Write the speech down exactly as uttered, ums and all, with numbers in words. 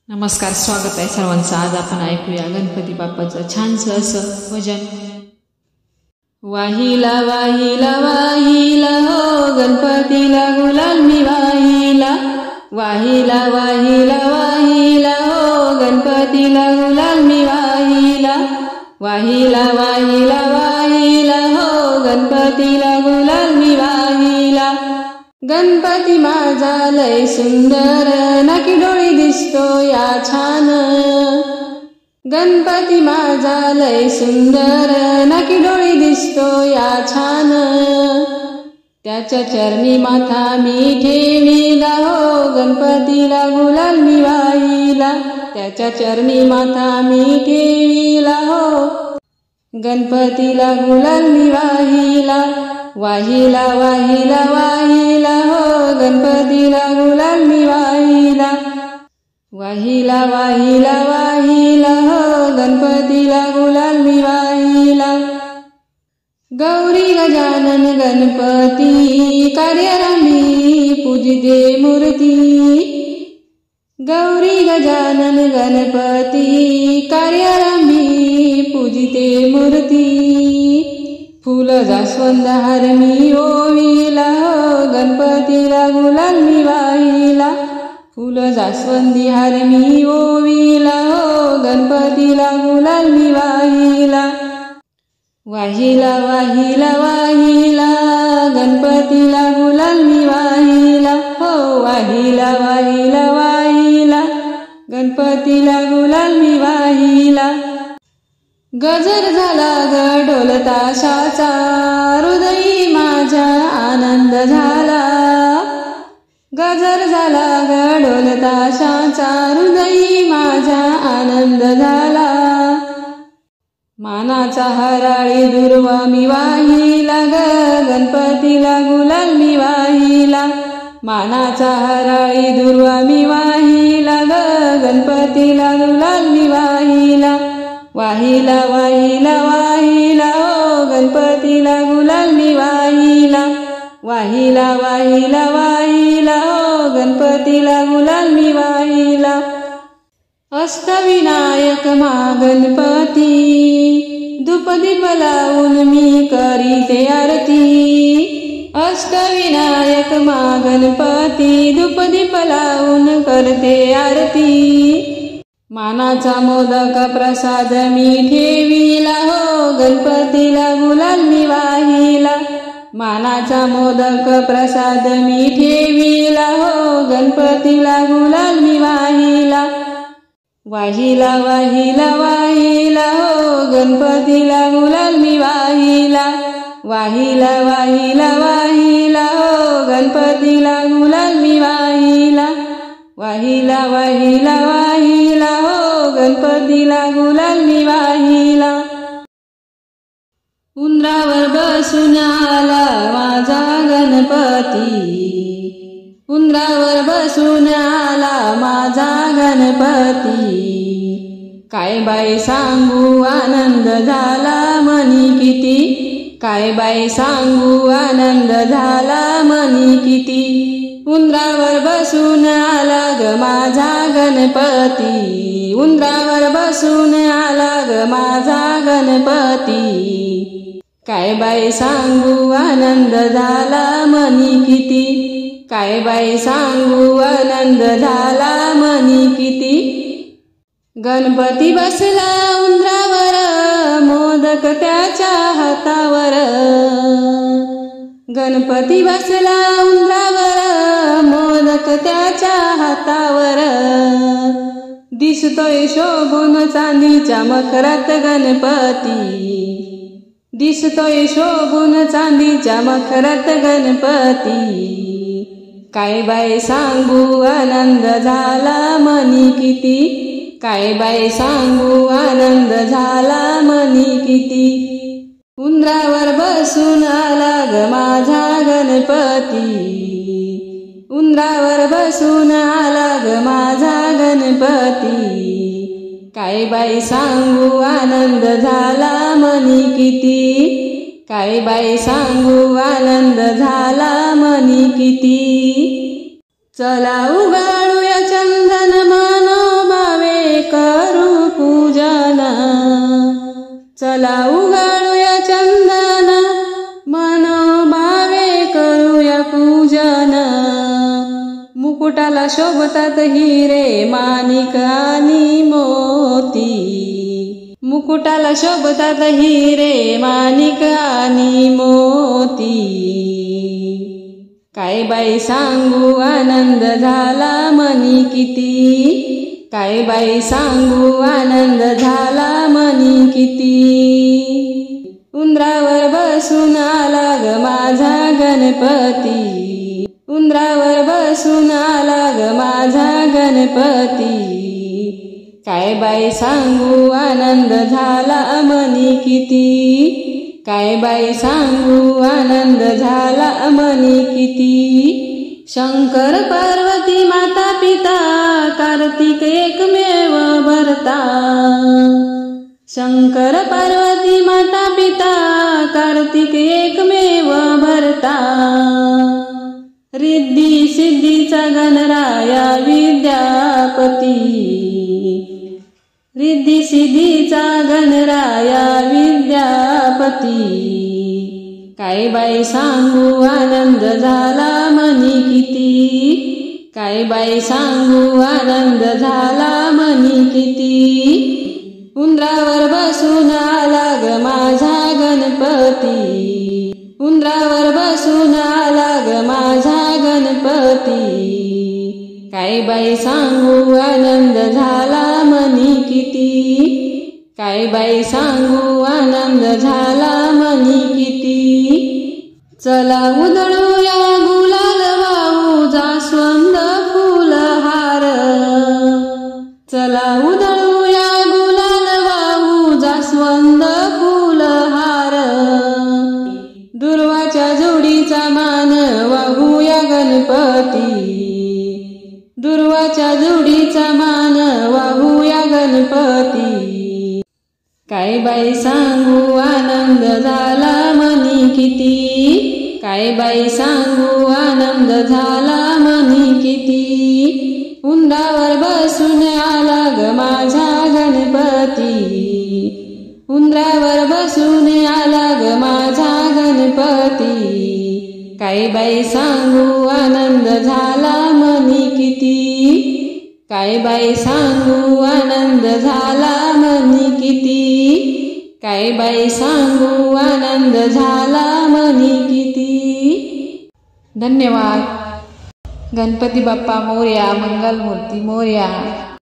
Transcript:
नमस्कार, स्वागत आहे सर्वांचं। आज आपण ऐकूया गणपती बाप्पाचं छानसं असं भजन। वाहिला वाहिला वाहिला हो गणपतीला गुलाल मी वाहिला, वाहिला वाहिला वाहिला हो गणपतीला गुलाल मी वाहिला, वाहिला वाहिला वाहिला हो गणपतीला गुलाल मी वाहिला। गणपती माझा लय सुंदर, नाकी डोळी दिसतो या छान। गणपती माझा लय सुंदर, नाकी डोळी दिसतो या छान। त्याच्या चरणी माथा मी ठेविला हो गणपतीला गुलाल मी वाहिला, त्याच्या चरणी माथा मी ठेविला हो गणपतीला गुलाल मी वाहिला, वाहिला वाहिला वाहिला हो गणपतीला गुलाल मी वाहिला, वाहिला वाहिला वाहिला हो गणपतीला गुलाल मी वाहिला। गौरी गजानन गणपती कार्यारंभी पूजिते मूर्ती, गौरी गजानन गणपती कार्यारंभी पूजिते मूर्ती। फूल जास्वंद हार मी ओविला हो गणपतीला गुलाल मी वाहिला, फूल जास्वंदी हार मी ओविला हो गणपतीला गुलाल मी वाहिला, वाहिला वाहिला वाहिला गणपतीला गुलाल मी वाहिला हो, वाहिला वाहिला वाहिला गणपतीला गुलाल मी वाहिला। गजर झाला ग ढोल ताशाचा, हृदयी माझ्या आनंद झाला। गजर झाला ग ढोल ताशाचा, हृदयी माझ्या आनंद झाला। मानाचा हराळी दुर्वा मी वाहिला ग गणपतीला गुलाल मी वाहिला, मानाचा हराळी दुर्वा मी वाहिला ग गणपतीला गुलाल मी वाहिला, वाहिला वाहिला वाहिला हो गणपतीला गुलाल मी वाहिला, वाहिला वाहिला वाहिला हो गणपतीला गुलाल मी वाहिला। अष्टविनायक महागणपती धूपदीप लावून मी करीते आरती, अष्टविनायक महागणपती धूपदीप लावून करते आरती। मानाचा मोदक प्रसाद मी ठेविला हो गणपतीला गुलाल मी वाहिला, मानाचा मोदक प्रसाद मी ठेविला हो गणपतीला गुलाल मी वाहिला, वाहिला वाहिला वाहिला हो गणपतीला गुलाल मी वाहिला, वाहिला वाहिला वाहिला हो गणपतीला गुलाल मी वाहिला, वाहिला वाहिला वाहिला हो गणपतीला गुलाल मी वाहिला। उंदरावर बसून आला माझा गणपती, उंदरावर बसून आला माझा गणपती। काय बाई सांगू आनंद झाला मनी किती, काय बाई सांगू आनंद झाला मनी किती। उंदरावर बसून आला ग माझा गणपती, उंदरावर बसून आला ग माझा गणपती। काय बाई सांगू आनंद झाला मनी किती, काय बाई सांगू आनंद झाला मनी किती। गणपती बसला उंदरावर, मोदक त्याच्या हातावर, गणपती बसला उंदरावर, मोदक त्याच्या हातावर। दिसतोय शोभून चांदीच्या मखरात गणपती, दिसतोय शोभून चांदीच्या मखरात गणपती। काय बाई सांगू आनंद झाला मनी किती, काय बाई सांगू आनंद झाला मनी किती। उंदरावर बसून आला ग माझा गणपती, उंदरावर बसून आला ग माझा गणपती। काय बाई सांगू आनंद झाला मनी किती, काय बाई सांगू आनंद झाला मनी किती। चला उगाळूया चंदन मनोबा मुकुटाला शोभतात हिरे माणिक आणि मोती, मुकुटाला शोभतात हिरे माणिक आणि मोती. काय बाई सांगू आनंद झाला मनी किती, काय बाई सांगू आनंद झाला मनी किती. उंदरावर बसून आला ग माझा गणपती, उंदरावर बसून आला ग माझा गणपती. काय बाई सांगू आनंद झाला मनी किती, काय बाई सांगू आनंद झाला मनी किती. शंकर पार्वती माता पिता कार्तिक एकमेव भरता, शंकर पार्वती माता पिता कार्तिक एकमेव भरता. रिद्धी सिद्धीचा गणराया विद्यापती, रिद्धी सिद्धीचा गणराया विद्यापती. काय बाई सांगू आनंद झाला मनी किती, काय बाई सांगू आनंद झाला मनी किती. उंदरावर बसून आला ग माझा गणपती, उंदरावर बसून आला ग माझा गणपती. काय बाई सांगू आनंद झाला मनी किती, काय बाई सांगू आनंद झाला मनी किती. चला उधळूया गुलाल वाहू जास्वंद फुलहार, चला उधळूया गुलाल वाहू जास्वंद फुलहार. दुर्वाच्या जोडीचा मान वाहूया गणपती, दुर्वाच्या जोडीचा मान वाहूया गणपती. काय बाई सांगू आनंद झाला मनी किती, काय बाई सांगू आनंद झाला मनी किती. उंदरावर बसून आला ग माझा गणपती, उंदरावर बसून आला ग माझा गणपती. काय बाई सांगू आनंद झाला मनी किती, काय बाई सांगू आनंद झाला मनी किती. काय बाई सांगू आनंद झाला मनी किती. धन्यवाद. गणपती बाप्पा मोरया, मंगलमूर्ती मोरया.